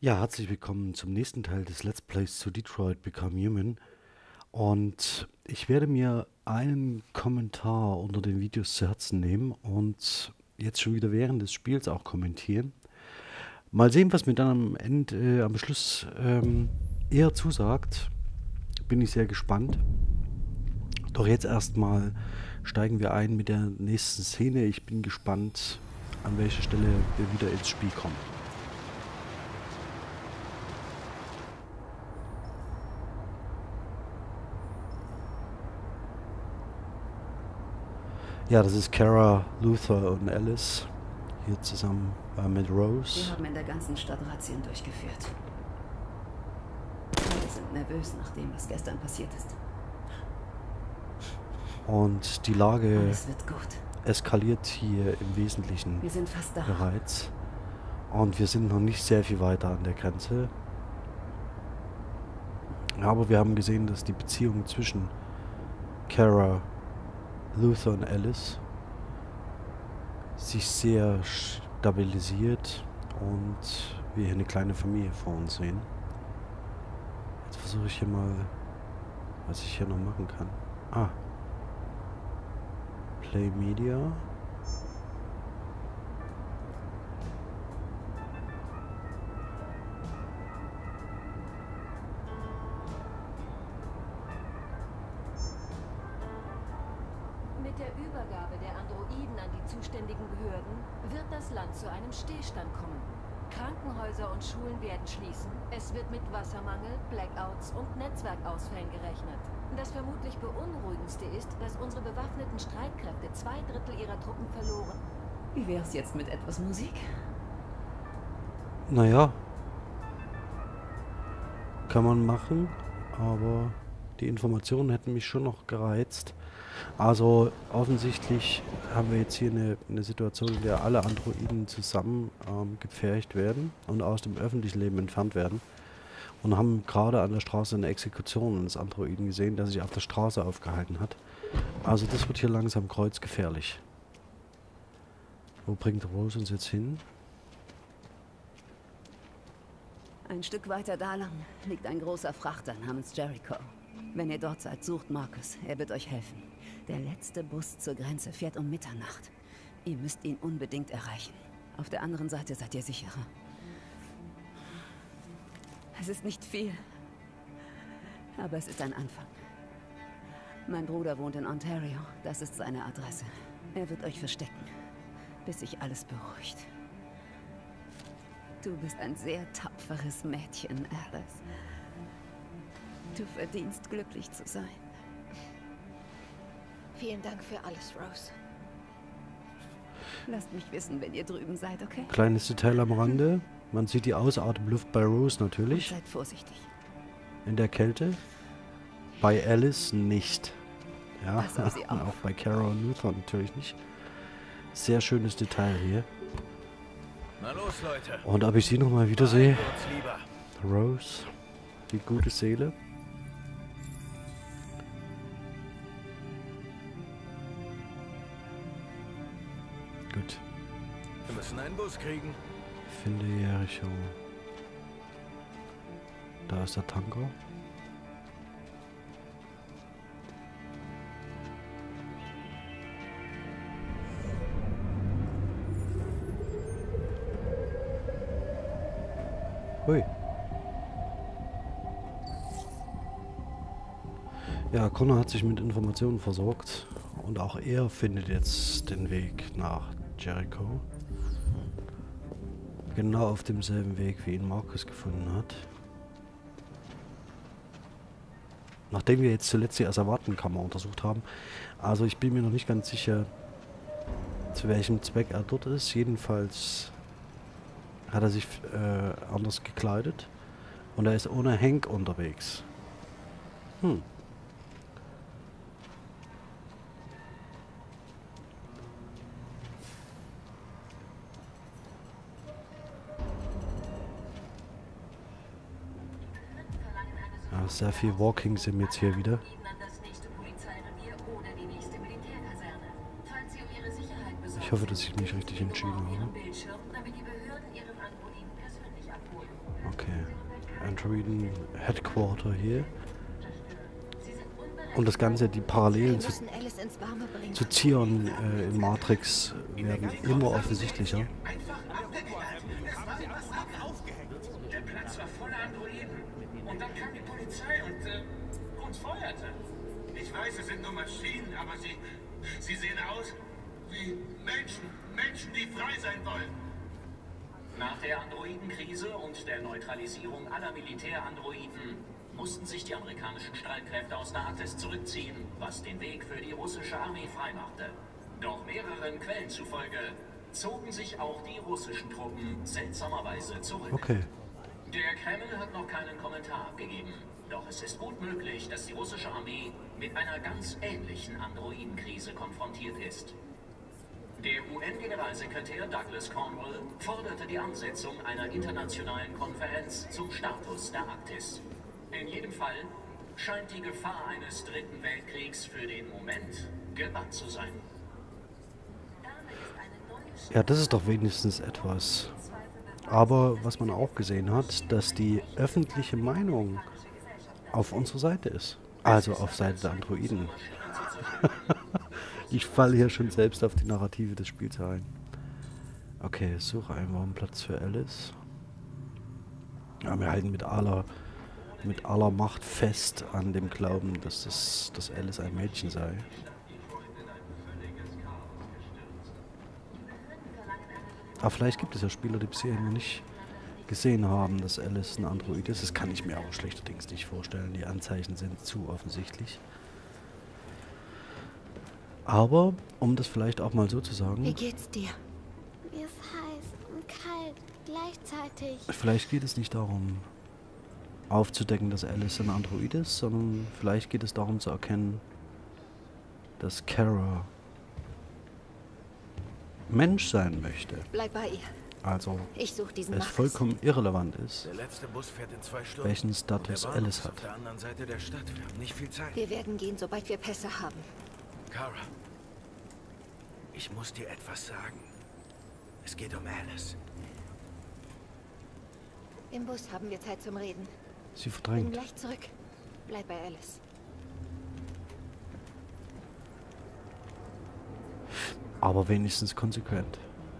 Ja, herzlich willkommen zum nächsten Teil des Let's Plays zu Detroit Become Human. Und ich werde mir einen Kommentar unter den Videos zu Herzen nehmen und jetzt schon wieder während des Spiels auch kommentieren. Mal sehen, was mir dann am Ende, am Schluss eher zusagt. Bin ich sehr gespannt. Doch jetzt erstmal steigen wir ein mit der nächsten Szene. Ich bin gespannt, an welcher Stelle wir wieder ins Spiel kommen. Ja, das ist Kara, Luther und Alice hier zusammen mit Rose. Wir haben in der ganzen Stadt Razzien durchgeführt. Wir sind nervös nach dem, was gestern passiert ist. Und die Lage Alles wird gut. eskaliert hier im Wesentlichen Wir sind fast da. bereits. Und wir sind noch nicht sehr viel weiter an der Grenze. Aber wir haben gesehen, dass die Beziehung zwischen Kara, Luther und Alice sich sehr stabilisiert und wir hier eine kleine Familie vor uns sehen. Jetzt versuche ich hier mal, was ich hier noch machen kann. Ah. Play Media. Mit der Übergabe der Androiden an die zuständigen Behörden wird das Land zu einem Stillstand kommen. Krankenhäuser und Schulen werden schließen. Es wird mit Wassermangel, Blackouts und Netzwerkausfällen gerechnet. Das vermutlich beunruhigendste ist, dass unsere bewaffneten Streitkräfte 2/3 ihrer Truppen verloren. Wie wär's jetzt mit etwas Musik? Naja. Kann man machen, aber die Informationen hätten mich schon noch gereizt. Also offensichtlich haben wir jetzt hier eine Situation, in der alle Androiden zusammen gepfercht werden und aus dem öffentlichen Leben entfernt werden. Und haben gerade an der Straße eine Exekution eines Androiden gesehen, der sich auf der Straße aufgehalten hat. Also das wird hier langsam kreuzgefährlich. Wo bringt Rose uns jetzt hin? Ein Stück weiter da lang liegt ein großer Frachter namens Jericho. Wenn ihr dort seid, sucht Marcus. Er wird euch helfen. Der letzte Bus zur Grenze fährt um Mitternacht. Ihr müsst ihn unbedingt erreichen. Auf der anderen Seite seid ihr sicherer. Es ist nicht viel, aber es ist ein Anfang. Mein Bruder wohnt in Ontario. Das ist seine Adresse. Er wird euch verstecken, bis sich alles beruhigt. Du bist ein sehr tapferes Mädchen, Alice. Du verdienst, glücklich zu sein. Vielen Dank für alles, Rose. Lasst mich wissen, wenn ihr drüben seid, okay? Kleines Detail am Rande. Man sieht die Ausatemluft bei Rose Und natürlich. seid vorsichtig. In der Kälte. Bei Alice nicht. Ja, Pass auf sie auf. auch bei Kara und Luther natürlich nicht. Sehr schönes Detail hier. Na los, Leute. Und ob ich sie nochmal wiedersehe. Beeilen wir uns lieber. Rose, die gute Seele. Gut. Wir müssen einen Bus kriegen. Finde Jericho. Da ist der Tanker. Hui. Ja, Connor hat sich mit Informationen versorgt und auch er findet jetzt den Weg nach Jericho. Genau auf demselben Weg, wie ihn Marcus gefunden hat. Nachdem wir jetzt zuletzt die Asservatenkammer untersucht haben. Also ich bin mir noch nicht ganz sicher, zu welchem Zweck er dort ist. Jedenfalls hat er sich anders gekleidet. Und er ist ohne Hank unterwegs. Ja, sehr viel Walking Sim jetzt hier wieder. Ich hoffe, dass ich mich richtig entschieden habe. Androiden Headquarter hier. Und das Ganze, die Parallelen zu Zion in Matrix werden immer offensichtlicher. Der Platz war voller Androiden. Und dann kam die Polizei und feuerte. Ich weiß, es sind nur Maschinen, aber sie sehen aus wie Menschen. Menschen, die frei sein wollen. Nach der Androidenkrise und der Neutralisierung aller Militärandroiden mussten sich die amerikanischen Streitkräfte aus der Arktis zurückziehen, was den Weg für die russische Armee freimachte. Doch mehreren Quellen zufolge zogen sich auch die russischen Truppen seltsamerweise zurück. Okay. Der Kreml hat noch keinen Kommentar abgegeben. Doch es ist gut möglich, dass die russische Armee mit einer ganz ähnlichen Androidenkrise konfrontiert ist. Der UN-Generalsekretär Douglas Cornwall forderte die Ansetzung einer internationalen Konferenz zum Status der Arktis. In jedem Fall scheint die Gefahr eines dritten Weltkriegs für den Moment gebannt zu sein. Ja, das ist doch wenigstens etwas. Aber was man auch gesehen hat, dass die öffentliche Meinung auf unserer Seite ist. Also auf Seite der Androiden. Ich falle hier schon selbst auf die Narrative des Spiels ein. Okay, suche einen Wohnplatz für Alice. Ja, wir halten mit aller Macht fest an dem Glauben, dass Alice ein Mädchen sei. Aber vielleicht gibt es ja Spieler, die bisher noch nicht gesehen haben, dass Alice ein Android ist. Das kann ich mir aber schlechterdings nicht vorstellen. Die Anzeichen sind zu offensichtlich. Aber, um das vielleicht auch mal so zu sagen... Wie geht's dir? Mir ist heiß und kalt gleichzeitig. Vielleicht geht es nicht darum, aufzudecken, dass Alice ein Android ist, sondern vielleicht geht es darum zu erkennen, dass Kara Mensch sein möchte. Bleib bei ihr. Also Ich suche diesen es Marcus. vollkommen irrelevant ist, Der letzte Bus fährt in 2 Stunden. welchen Status Und der Bahnhof Alice ist hat. auf der anderen Seite der Stadt. Wir haben nicht viel Zeit. Wir werden gehen, sobald wir Pässe haben. Kara, ich muss dir etwas sagen. Es geht um Alice. Im Bus haben wir Zeit zum Reden. Sie Bin verdrängt. gleich zurück. Bleib bei Alice. Aber wenigstens konsequent.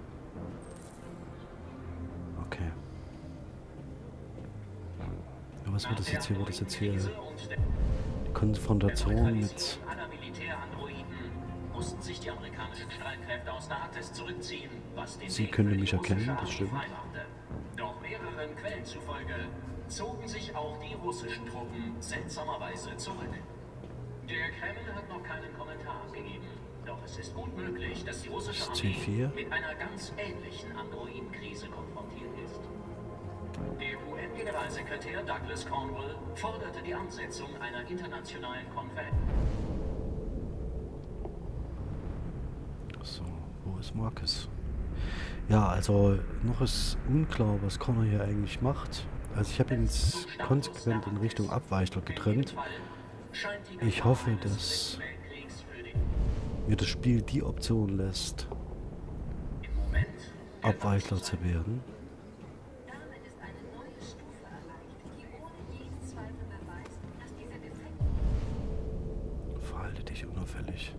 Okay. Ja, was wird das jetzt hier? Wird das jetzt hier die Konfrontation mit... aller Militärandroiden mussten sich die amerikanischen Streitkräfte aus der Arktis zurückziehen, was den Sie Weg können für die mich erkennen, russische das Armee stimmt. freimachte. Doch mehreren Quellen zufolge zogen sich auch die russischen Truppen seltsamerweise zurück. Der Kreml hat noch keinen Kommentar abgegeben. Doch es ist gut möglich, dass die russische Das Armee C4. mit einer ganz ähnlichen Androidenkrise konfrontiert ist. Der UN-Generalsekretär Douglas Cornwall forderte die Ansetzung einer internationalen Konferenz. So, wo ist Marcus? Ja, also noch ist unklar, was Connor hier eigentlich macht. Also ich habe ihn jetzt konsequent in Richtung Abweichler getrennt. Ich hoffe, dass mir das Spiel die Option lässt, Abweichler zu werden. Damit ist eine neue Stufe erreicht, die ohne jeden Zweifel beweist, dass diese Defekte... Verhalte dich unauffällig.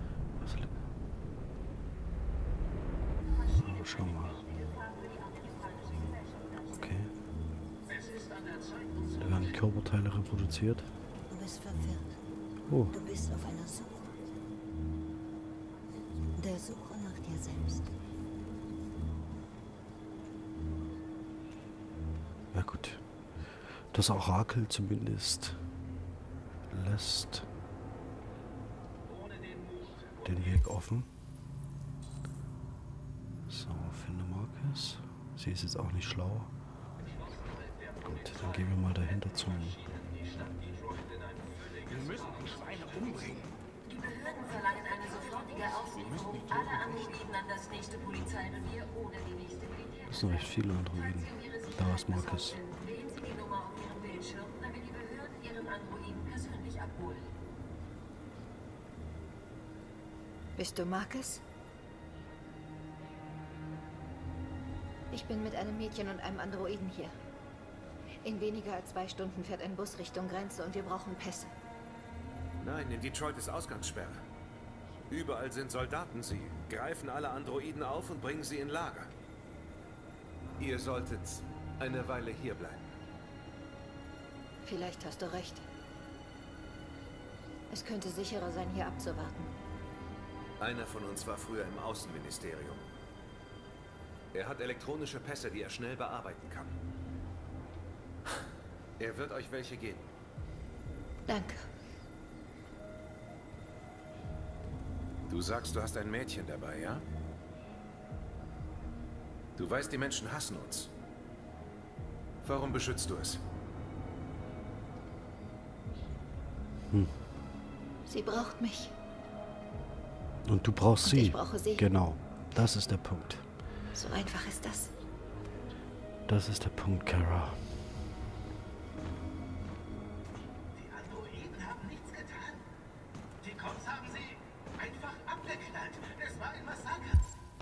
Schau mal. Okay. Da werden Körperteile reproduziert. Du bist verwirrt. Oh, Du bist auf einer Suche. Der Suche nach dir selbst. ja gut. Das Orakel zumindest lässt den Weg offen. So, finde Marcus. Sie ist jetzt auch nicht schlau. Gut, dann gehen wir mal dahinter zum... Die Behörden verlangen eine sofortige Auslieferung aller Androiden an das nächste Polizeirevier oder die nächste Militär. Das sind recht viele Androiden. Da ist Marcus. Wählen Sie die Nummer auf Ihrem Bildschirm, damit die Behörden Ihren Androiden persönlich abholen. Bist du Marcus? Ich bin mit einem Mädchen und einem Androiden hier. In weniger als 2 Stunden fährt ein Bus Richtung Grenze und wir brauchen Pässe. Nein, in Detroit ist Ausgangssperre. Überall sind Soldaten. Sie greifen alle Androiden auf und bringen sie in Lager. Ihr solltet eine Weile hier bleiben. Vielleicht hast du recht. Es könnte sicherer sein, hier abzuwarten. Einer von uns war früher im Außenministerium. Er hat elektronische Pässe, die er schnell bearbeiten kann. Er wird euch welche geben. Danke. Du sagst, du hast ein Mädchen dabei, ja? Du weißt, die Menschen hassen uns. Warum beschützt du es? Sie braucht mich. Und du brauchst Und sie. ich brauche sie. Genau, das ist der Punkt. So einfach ist das. Das ist der Punkt, Kara. Die Androiden haben nichts getan. Die Cops haben sie einfach abgeknallt. Es war ein Massaker.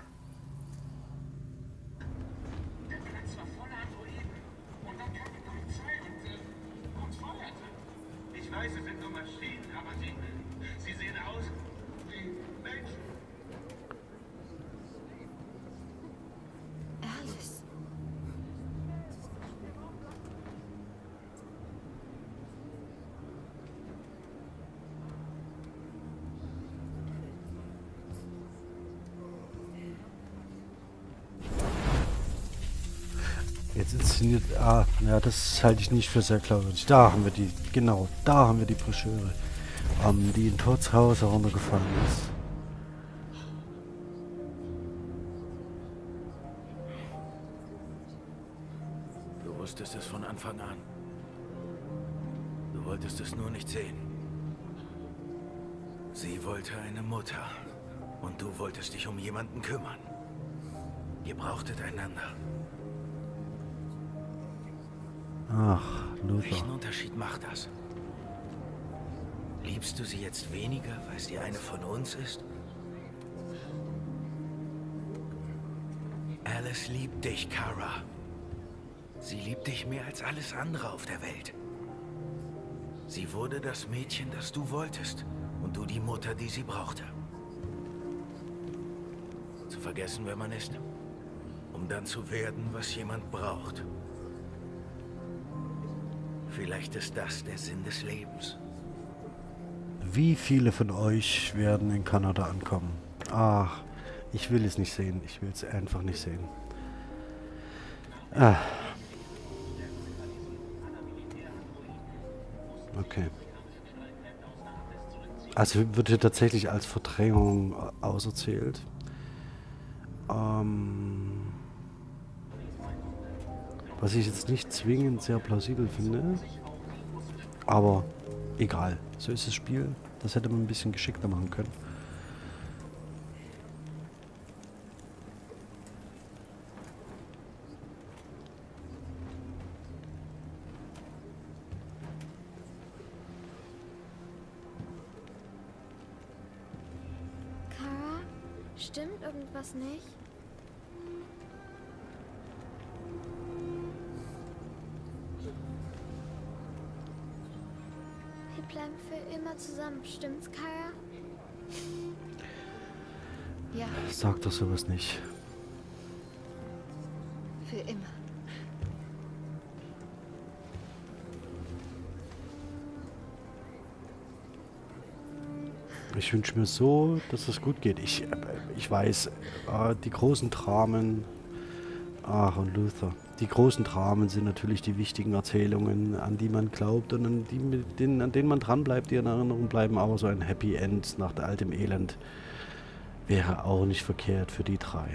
Der Platz war voller Androiden. Und dann kam die Polizei und feuerte. Ich weiß, es sind nur Maschinen, aber sie sehen aus wie Menschen. Alice. Jetzt inszeniert. Ah, ja, das halte ich nicht für sehr glaubwürdig. Da haben wir die. Genau, da haben wir die Broschüre. Die in Todds Haus heruntergefallen ist. Du wusstest es von Anfang an. Du wolltest es nur nicht sehen. Sie wollte eine Mutter. Und du wolltest dich um jemanden kümmern. Ihr brauchtet einander. Ach, Welchen Luther. Unterschied macht das? Liebst du sie jetzt weniger, weil sie eine von uns ist? Alice liebt dich, Kara. Sie liebt dich mehr als alles andere auf der Welt. Sie wurde das Mädchen, das du wolltest. Und du die Mutter, die sie brauchte. Zu vergessen, wer man ist. Um dann zu werden, was jemand braucht. Vielleicht ist das der Sinn des Lebens. Wie viele von euch werden in Kanada ankommen? Ach, ich will es nicht sehen. Ich will es einfach nicht sehen. Ah. Okay. Also wird hier tatsächlich als Verdrängung auserzählt. Was ich jetzt nicht zwingend sehr plausibel finde. Aber egal. So ist das Spiel. Das hätte man ein bisschen geschickter machen können. Kara, stimmt irgendwas nicht? Wir bleiben für immer zusammen, stimmt's, Kara? Ja, Sag doch sowas nicht. für immer. Ich wünsche mir so, dass es gut geht. Ich weiß, die großen Dramen, ach und Luther, die großen Dramen sind natürlich die wichtigen Erzählungen, an die man glaubt und an denen man dranbleibt, die in Erinnerung bleiben. Aber so ein Happy End nach all dem Elend wäre auch nicht verkehrt für die drei.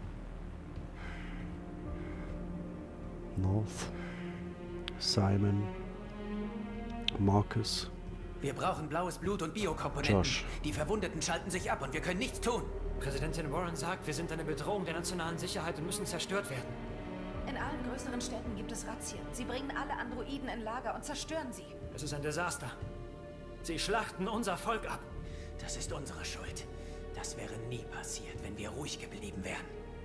North, Simon, Marcus. Wir brauchen blaues Blut und Biokomponenten. Josh. Die Verwundeten schalten sich ab und wir können nichts tun. Präsidentin Warren sagt, wir sind eine Bedrohung der nationalen Sicherheit und müssen zerstört werden. In allen größeren Städten gibt es Razzien. Sie bringen alle Androiden in Lager und zerstören sie. Es ist ein Desaster. Sie schlachten unser Volk ab. Das ist unsere Schuld. Das wäre nie passiert, wenn wir ruhig geblieben wären.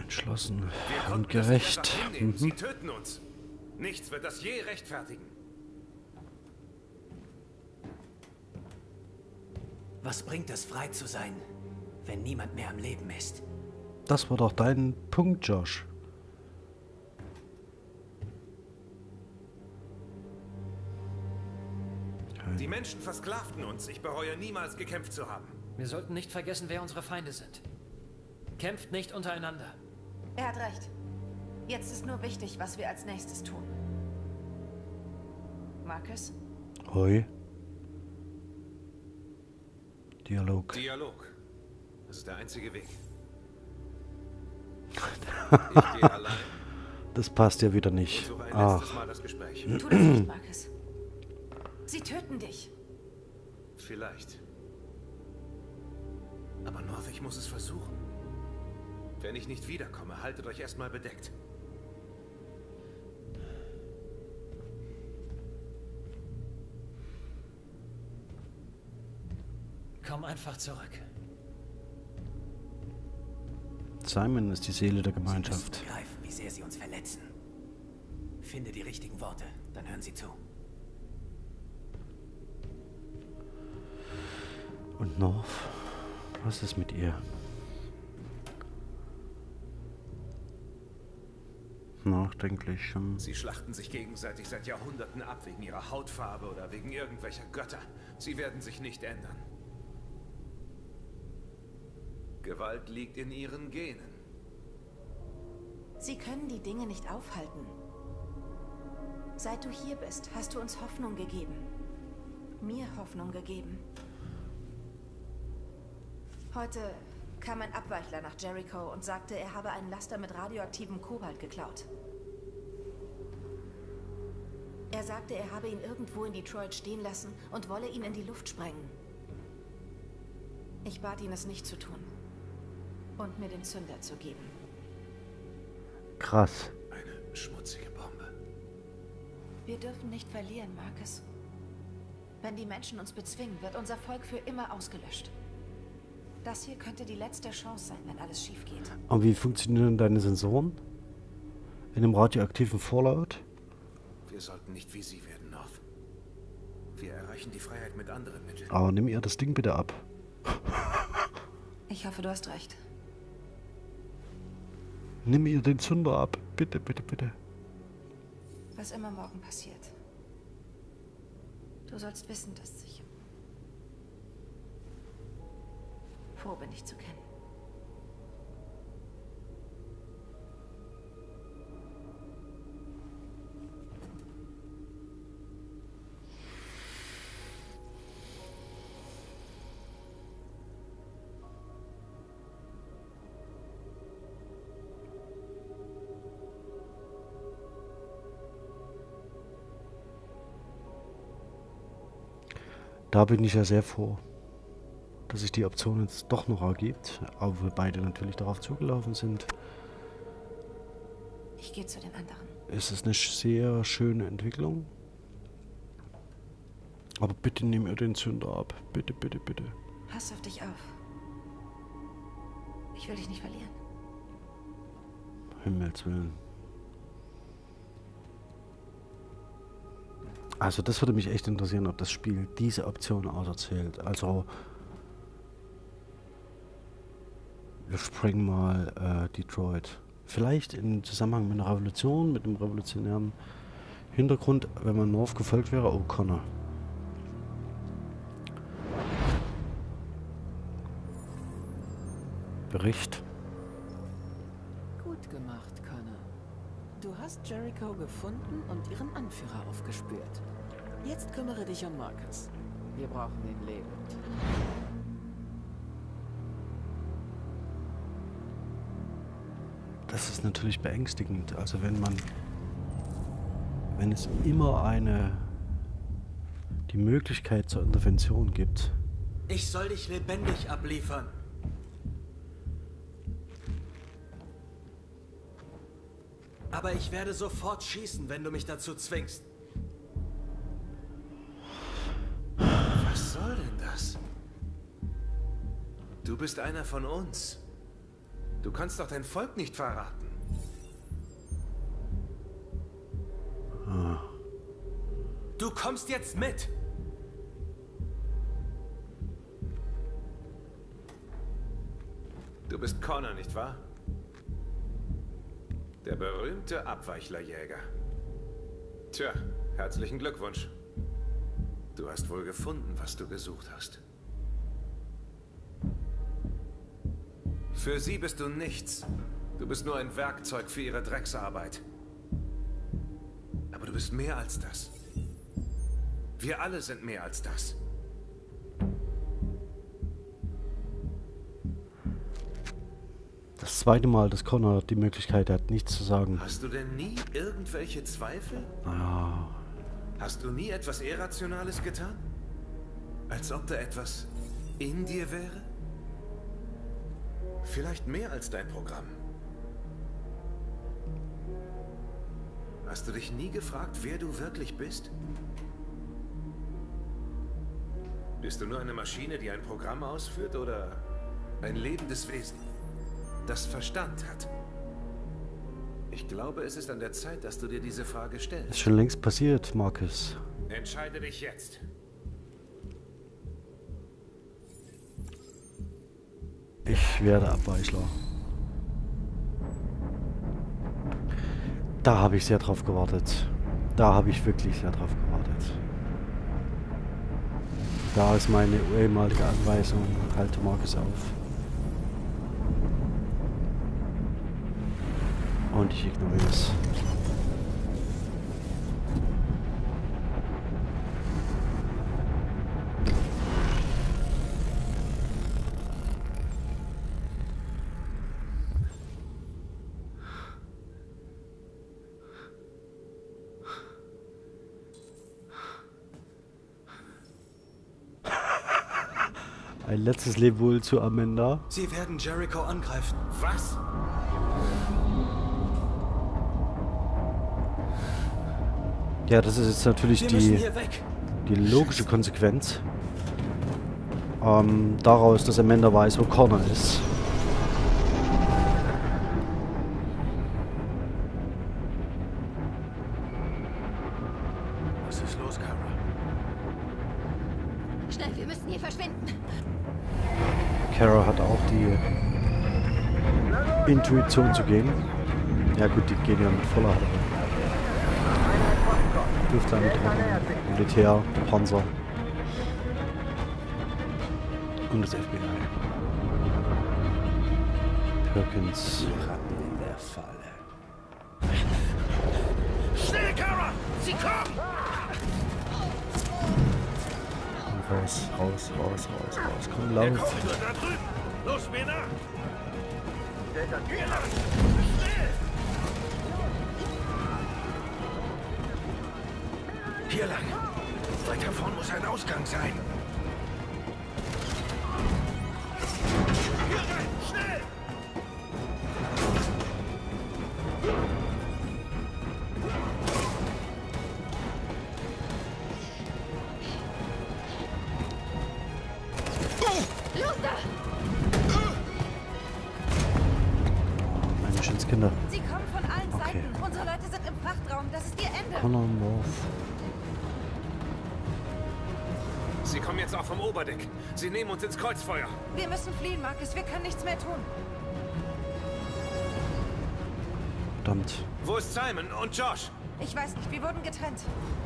Entschlossen Wir konnten und das nicht gerecht. einfach hinnehmen. Sie töten uns. Nichts wird das je rechtfertigen. Was bringt es, frei zu sein, wenn niemand mehr am Leben ist? Das war doch dein Punkt, Josh. Die Menschen versklavten uns. Ich bereue niemals gekämpft zu haben. Wir sollten nicht vergessen, wer unsere Feinde sind. Kämpft nicht untereinander. Er hat recht. Jetzt ist nur wichtig, was wir als nächstes tun. Marcus? Hoi. Dialog. Dialog. Das ist der einzige Weg. Ich gehe allein. Das passt ja wieder nicht. So war ein letztes Mal Ach, das Gespräch. Tu das nicht, Marcus. Sie töten dich. Vielleicht. Aber North, ich muss es versuchen. Wenn ich nicht wiederkomme, haltet euch erstmal bedeckt. Komm einfach zurück. Simon ist die Seele der Sie Gemeinschaft. müssen begreifen, wie sehr sie uns verletzen. Finde die richtigen Worte, dann hören sie zu. Und North? Was ist mit ihr? Nachdenklich. Sie schlachten sich gegenseitig seit Jahrhunderten ab wegen ihrer Hautfarbe oder wegen irgendwelcher Götter. Sie werden sich nicht ändern. Gewalt liegt in ihren Genen. Sie können die Dinge nicht aufhalten. Seit du hier bist, hast du uns Hoffnung gegeben. Mir Hoffnung gegeben. Heute kam ein Abweichler nach Jericho und sagte, er habe einen Laster mit radioaktivem Kobalt geklaut. Er sagte, er habe ihn irgendwo in Detroit stehen lassen und wolle ihn in die Luft sprengen. Ich bat ihn, es nicht zu tun. Und mir den Zünder zu geben. Krass. Eine schmutzige Bombe. Wir dürfen nicht verlieren, Marcus. Wenn die Menschen uns bezwingen, wird unser Volk für immer ausgelöscht. Das hier könnte die letzte Chance sein, wenn alles schief geht. Und wie funktionieren deine Sensoren? In dem radioaktiven Fallout? Wir sollten nicht wie sie werden, North. Wir erreichen die Freiheit mit anderen Mitteln. Aber nimm ihr das Ding bitte ab. Ich hoffe, du hast recht. Nimm ihr den Zünder ab. Bitte, bitte, bitte. Was immer morgen passiert. Du sollst wissen, dass ich froh bin, dich zu kennen. Da bin ich ja sehr froh, dass sich die Option jetzt doch noch ergibt, aber wir beide natürlich darauf zugelaufen sind. Ich gehe zu den anderen. Es ist eine sehr schöne Entwicklung. Aber bitte nimm ihr den Zünder ab. Bitte, bitte, bitte. Pass auf dich auf. Ich will dich nicht verlieren. Himmels Willen. Also das würde mich echt interessieren, ob das Spiel diese Option auserzählt. Also wir springen mal Detroit. Vielleicht im Zusammenhang mit einer Revolution, mit einem revolutionären Hintergrund, wenn man North gefolgt wäre. Oh, Connor. Bericht. Gut gemacht, Connor. Du hast Jericho gefunden und ihren Anführer aufgespürt. Jetzt kümmere dich um Marcus. Wir brauchen ihn lebend. Das ist natürlich beängstigend. Also wenn es immer die Möglichkeit zur Intervention gibt. Ich soll dich lebendig abliefern. Aber ich werde sofort schießen, wenn du mich dazu zwingst. Was soll denn das? Du bist einer von uns. Du kannst doch dein Volk nicht verraten. Du kommst jetzt mit! Du bist Connor, nicht wahr? Der berühmte Abweichlerjäger. Tja, herzlichen Glückwunsch. Du hast wohl gefunden, was du gesucht hast. Für sie bist du nichts. Du bist nur ein Werkzeug für ihre Drecksarbeit. Aber du bist mehr als das. Wir alle sind mehr als das. Das zweite Mal, dass Connor die Möglichkeit hat, nichts zu sagen. Hast du denn nie irgendwelche Zweifel? Ja. Hast du nie etwas Irrationales getan? Als ob da etwas in dir wäre? Vielleicht mehr als dein Programm. Hast du dich nie gefragt, wer du wirklich bist? Bist du nur eine Maschine, die ein Programm ausführt, oder ein lebendes Wesen, das Verstand hat? Ich glaube, es ist an der Zeit, dass du dir diese Frage stellst. Ist schon längst passiert, Marcus. Entscheide dich jetzt. Ich werde Abweichler. Da habe ich sehr drauf gewartet. Da habe ich wirklich sehr drauf gewartet. Da ist meine ehemalige Anweisung. Halte Marcus auf. Und ich ignoriere es. Ein letztes Lebewohl zu Amanda. Sie werden Jericho angreifen. Was? Ja, das ist jetzt natürlich die logische Konsequenz. Daraus, dass Amanda weiß, wo Connor ist. Was ist los, Kara? Schnell, wir müssen hier verschwinden. Kara hat auch die Intuition zu gehen. Ja gut, die gehen ja mit voller Halle. Luftlandung, Militär, Panzer und das FBI. Perkins. Ratten in der Falle. Schnell, Kara! Sie kommen! Raus, raus, raus, raus, raus. Komm, lauf. Da drüben! Los, mir nach! Hier lang! Schnell! Hier lang! Weiter vorn muss ein Ausgang sein! Hier rein! Schnell! Meine Schönskinder. Sie kommen von allen Seiten. Unsere Leute sind im Frachtraum. Das ist ihr Ende. Connor North. Sie kommen jetzt auch vom Oberdeck. Sie nehmen uns ins Kreuzfeuer. Wir müssen fliehen, Marcus. Wir können nichts mehr tun. Verdammt. Wo ist Simon und Josh? Ich weiß nicht. Wir wurden getrennt.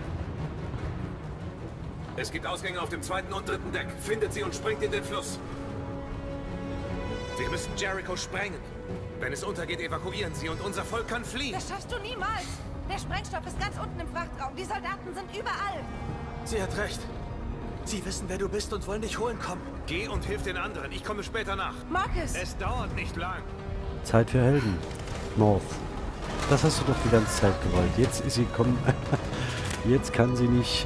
Es gibt Ausgänge auf dem 2. und 3. Deck. Findet sie und springt in den Fluss. Wir müssen Jericho sprengen. Wenn es untergeht, evakuieren sie und unser Volk kann fliehen. Das schaffst du niemals. Der Sprengstoff ist ganz unten im Frachtraum. Die Soldaten sind überall. Sie hat recht. Sie wissen, wer du bist und wollen dich holen kommen. Geh und hilf den anderen. Ich komme später nach. Marcus! Es dauert nicht lang. Zeit für Helden. North. Das hast du doch die ganze Zeit gewollt. Jetzt ist sie kommen. Jetzt kann sie nicht,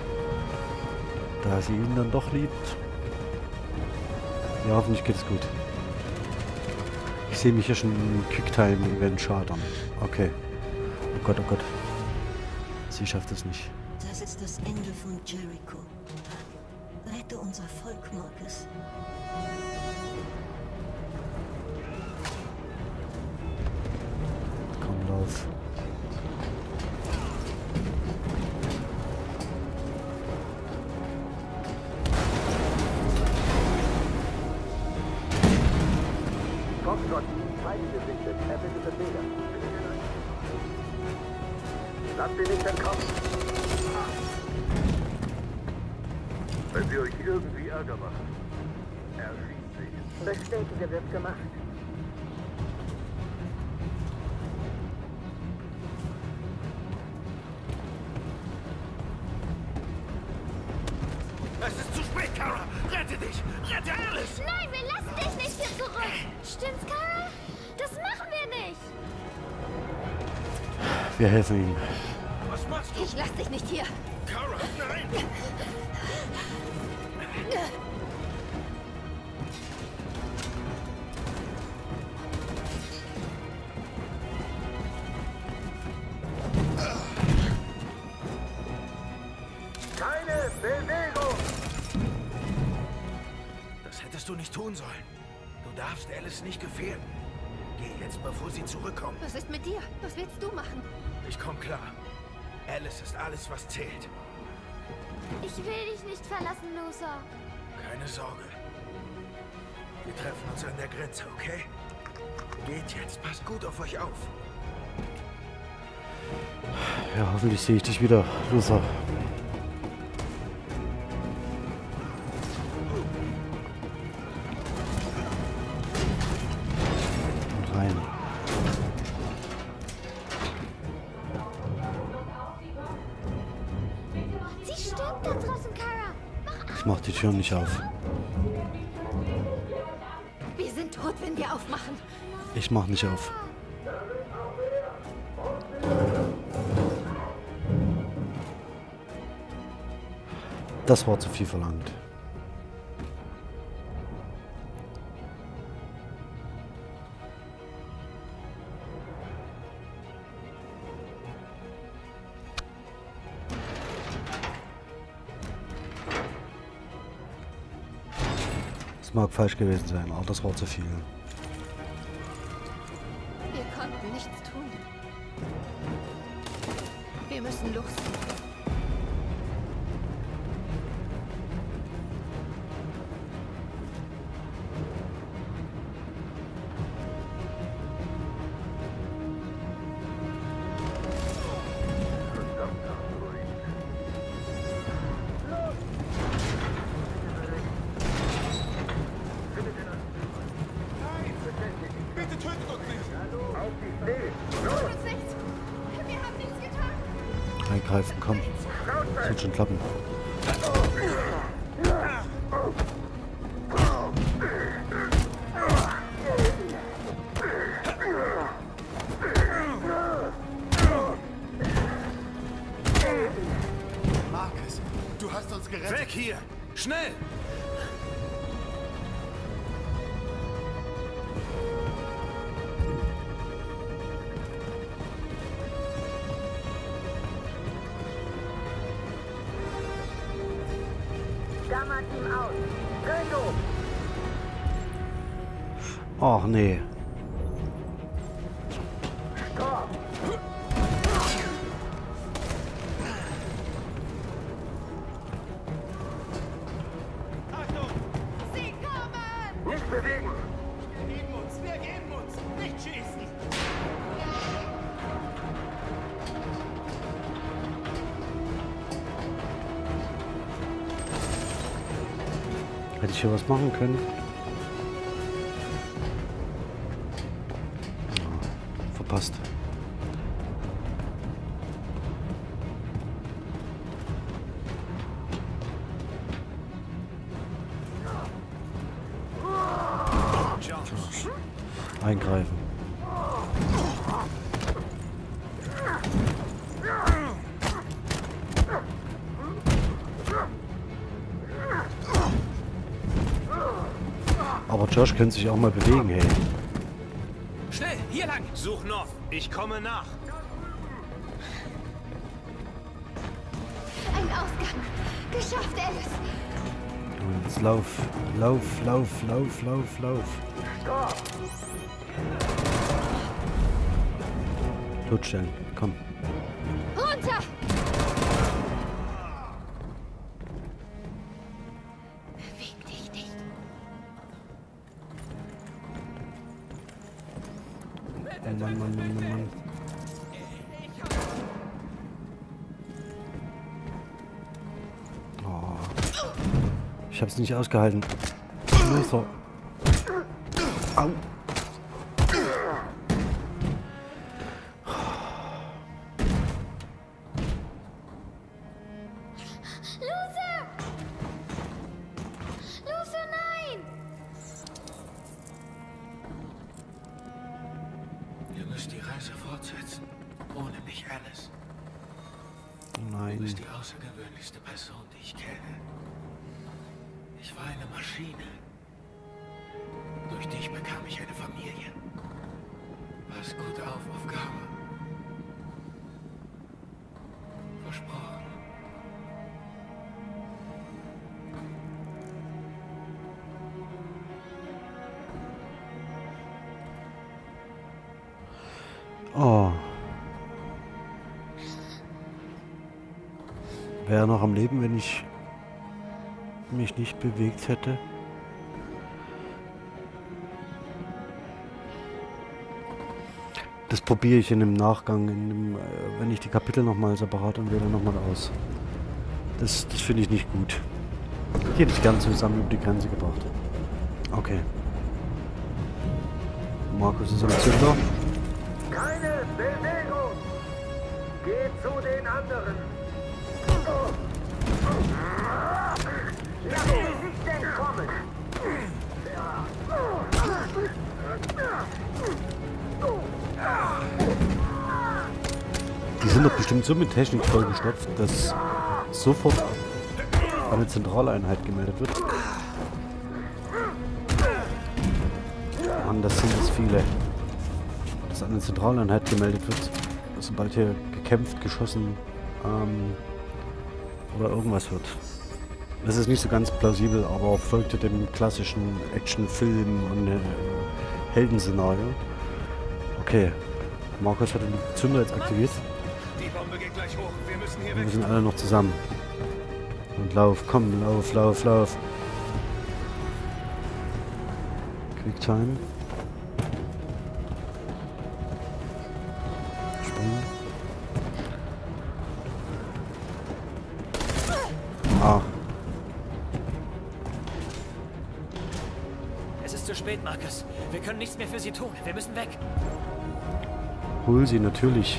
da sie ihn dann doch liebt. Ja, hoffentlich geht es gut. Ich sehe mich ja schon im Quicktime-Event scheitern. Okay. Oh Gott, oh Gott. Sie schafft es nicht. Das ist das Ende von Jericho. Rette unser Volk, Marcus. Gott, feindgesichtet. Er findet den Fehler. Lasst ihn nicht entkommen. Wenn sie euch irgendwie Ärger machen, erschießt sie. Bestätige, wird gemacht. Es ist zu spät, Kara! Rette dich! Rette Alice! Nein, wir lassen dich nicht hier zurück! Stimmt's, Kara? Das machen wir nicht! Wir helfen ihm. Was machst du? Ich lass dich nicht hier! Kara, nein! Keine Bewegung! Das hättest du nicht tun sollen. Du darfst Alice nicht gefährden. Geh jetzt, bevor sie zurückkommt. Was ist mit dir? Was willst du machen? Ich komm klar. Alice ist alles, was zählt. Ich will dich nicht verlassen, Loser. Keine Sorge. Wir treffen uns an der Grenze, okay? Geht jetzt. Passt gut auf euch auf. Ja, hoffentlich sehe ich dich wieder, Loser. Und rein. Sie stirbt da draußen, Kara. Ich mach die Tür nicht auf. Wir sind tot, wenn wir aufmachen. Ich mach nicht auf. Das war zu viel verlangt. Es mag falsch gewesen sein, aber das war zu viel. Wir konnten nichts tun. Wir müssen los. Bitte tötet uns nicht! Auf die Stelle! Los! Wir haben nichts getan. Eingreifen, komm. Das wird schon klappen. Marcus, du hast uns gerettet. Weg hier! Schnell! Gamma-Team aus! Draco! Ach nee. Stopp! Achtung! Sie kommen! Nicht bewegen! Wir geben uns! Wir geben uns! Nicht schießen! Hätte ich hier was machen können? Ja, verpasst. Eingreifen. Aber Josh könnte sich auch mal bewegen, hey. Schnell, hier lang! Such noch. Ich komme nach. Ein Ausgang. Geschafft, Alice. Und jetzt lauf, lauf, lauf, lauf, lauf, lauf. Stopp! Totstellen, komm. Runter! Beweg dich nicht. Mann, Mann, Mann, Mann, Mann. Oh. Ich hab's nicht ausgehalten. Luther. Au. Du bist die außergewöhnlichste Person, die ich kenne. Ich war eine Maschine. Durch dich bekam ich eine Familie. Pass gut auf Gabe. Versprochen. Oh. Wäre noch am Leben, wenn ich mich nicht bewegt hätte. Das probiere ich in dem Nachgang, wenn ich die Kapitel nochmal separat und wähle nochmal aus. Das finde ich nicht gut. Die hätte ich gern zusammen über die Grenze gebracht. Okay. Markus ist am Zünder. Keine Bewegung! Geh zu den anderen! Lass sie nicht entkommen! Die sind doch bestimmt so mit Technik vollgestopft, dass sofort eine Zentraleinheit gemeldet wird. Mann, das sind jetzt viele. Dass eine Zentraleinheit gemeldet wird, sobald hier gekämpft, geschossen oder irgendwas wird. Das ist nicht so ganz plausibel, aber folgte dem klassischen Actionfilm und Heldenszenario. Okay, Markus hat den Zünder jetzt aktiviert. Die Bombe geht gleich hoch. Wir müssen hier weg. Wir sind alle noch zusammen. Und lauf, komm, lauf, lauf, lauf. Quicktime. Springen. Ah. Es ist zu spät, Markus. Wir können nichts mehr für sie tun. Wir müssen weg. Hol sie natürlich.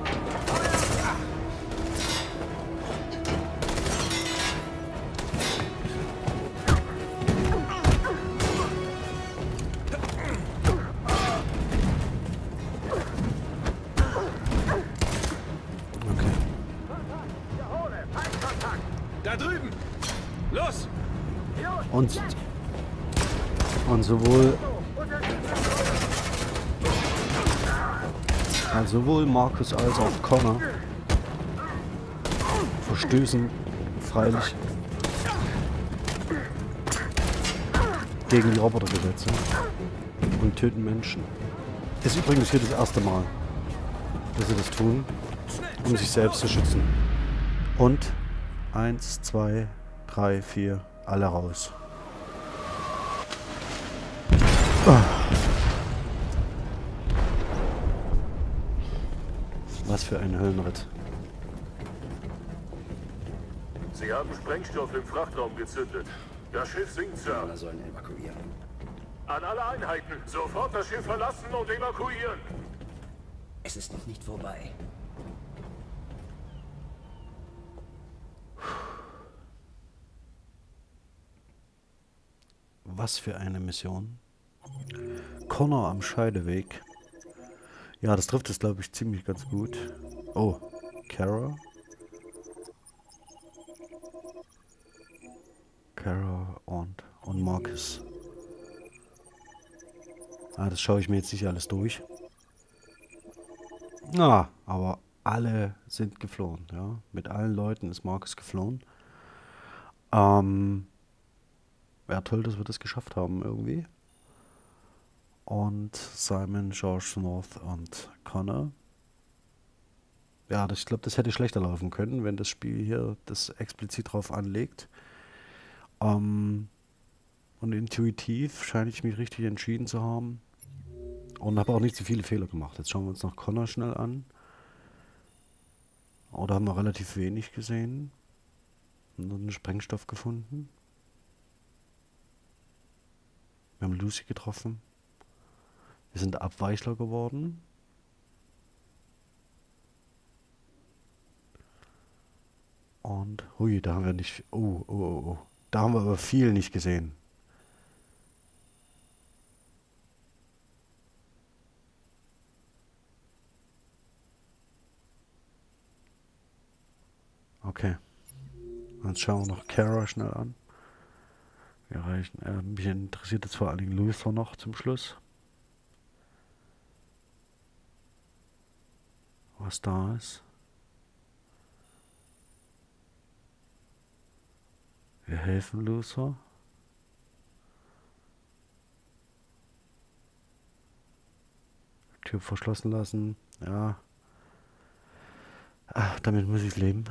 Da drüben! Los! Und sowohl Markus als auch Connor verstößen freilich gegen die Robotergesetze und töten Menschen. Ist übrigens hier das erste Mal, dass sie das tun, um sich selbst zu schützen. Und 1, 2, 3, 4, alle raus. Was für ein Höllenritt. Sie haben Sprengstoff im Frachtraum gezündet. Das Schiff sinkt, Sir. Alle sollen evakuieren. An alle Einheiten, sofort das Schiff verlassen und evakuieren. Es ist noch nicht vorbei. Was für eine Mission. Connor am Scheideweg. Ja, das trifft es, glaube ich, ziemlich ganz gut. Oh, Kara. Kara und Marcus. Ah, das schaue ich mir jetzt nicht alles durch. Na, aber alle sind geflohen, ja. Mit allen Leuten ist Marcus geflohen. Ja, toll, dass wir das geschafft haben irgendwie. Und Simon, George, North und Connor. Ja, ich glaube, das hätte schlechter laufen können, wenn das Spiel hier das explizit drauf anlegt. Und intuitiv scheine ich mich richtig entschieden zu haben. Und habe auch nicht so viele Fehler gemacht. Jetzt schauen wir uns noch Connor schnell an. Oh, da haben wir relativ wenig gesehen. Und einen Sprengstoff gefunden. Wir haben Lucy getroffen. Wir sind Abweichler geworden. Und, hui, da haben wir nicht, oh. Da haben wir aber viel nicht gesehen. Okay. Jetzt schauen wir noch Kara schnell an. Wir reichen, mich interessiert jetzt vor allen Dingen Luther noch zum Schluss. Was da ist. Wir helfen Luther. Tür verschlossen lassen. Ja. Ach, damit muss ich leben.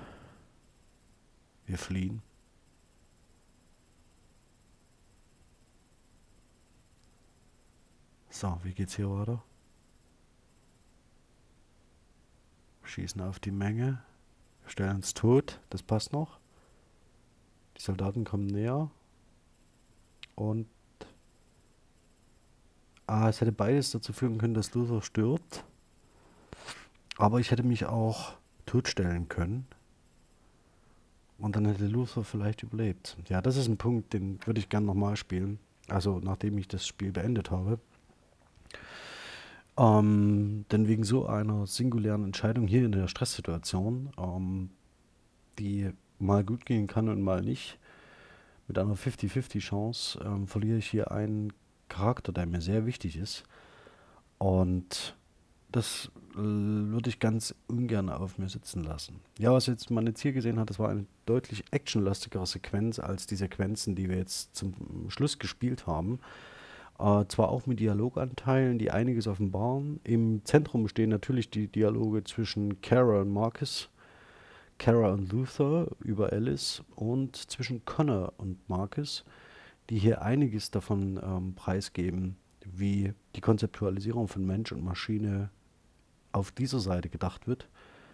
Wir fliehen. So, wie geht's hier weiter? Schießen auf die Menge. Stellen uns tot. Das passt noch. Die Soldaten kommen näher. Und es hätte beides dazu führen können, dass Luther stirbt. Aber ich hätte mich auch totstellen können. Und dann hätte Luther vielleicht überlebt. Ja, das ist ein Punkt, den würde ich gerne nochmal spielen. Also nachdem ich das Spiel beendet habe. Denn wegen so einer singulären Entscheidung hier in der Stresssituation, die mal gut gehen kann und mal nicht, mit einer 50-50 Chance, verliere ich hier einen Charakter, der mir sehr wichtig ist. Und das würde ich ganz ungern auf mir sitzen lassen. Ja, was jetzt man jetzt hier gesehen hat, das war eine deutlich actionlastigere Sequenz als die Sequenzen, die wir jetzt zum Schluss gespielt haben. Zwar auch mit Dialoganteilen, die einiges offenbaren. Im Zentrum stehen natürlich die Dialoge zwischen Kara und Marcus, Kara und Luther über Alice und zwischen Connor und Marcus, die hier einiges davon preisgeben, wie die Konzeptualisierung von Mensch und Maschine auf dieser Seite gedacht wird.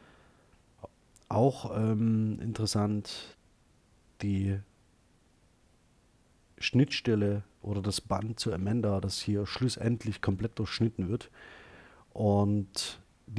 Auch interessant die Schnittstelle oder das Band zu Amanda, das hier schlussendlich komplett durchschnitten wird. Und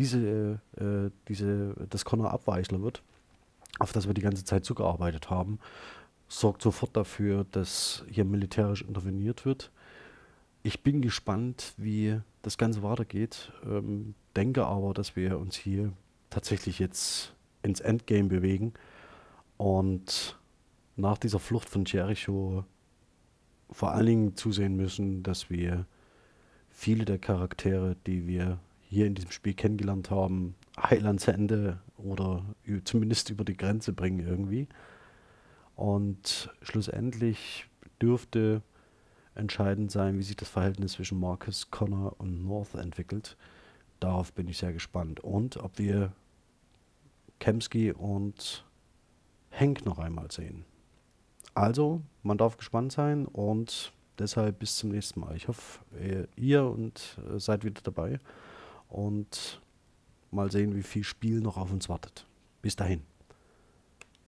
dass Connor Abweichler wird, auf das wir die ganze Zeit zugearbeitet haben, sorgt sofort dafür, dass hier militärisch interveniert wird. Ich bin gespannt, wie das Ganze weitergeht, denke aber, dass wir uns hier tatsächlich jetzt ins Endgame bewegen und nach dieser Flucht von Jericho vor allen Dingen zusehen müssen, dass wir viele der Charaktere, die wir hier in diesem Spiel kennengelernt haben, heil ans Ende oder zumindest über die Grenze bringen irgendwie. Und schlussendlich dürfte entscheidend sein, wie sich das Verhältnis zwischen Marcus, Connor und North entwickelt. Darauf bin ich sehr gespannt. Und ob wir Kemsky und Hank noch einmal sehen. Also, man darf gespannt sein und deshalb bis zum nächsten Mal. Ich hoffe, ihr seid wieder dabei und mal sehen, wie viel Spiel noch auf uns wartet. Bis dahin.